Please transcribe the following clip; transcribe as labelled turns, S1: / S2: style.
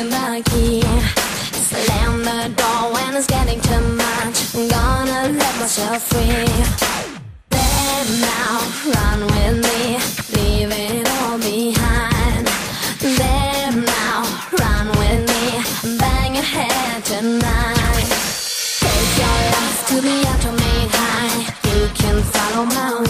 S1: in the key. Slam the door when it's getting too much. I'm gonna let myself free. There now, run with me, leave it all behind. There now, run with me, bang your head tonight. Take your life to the atomic high. You can follow my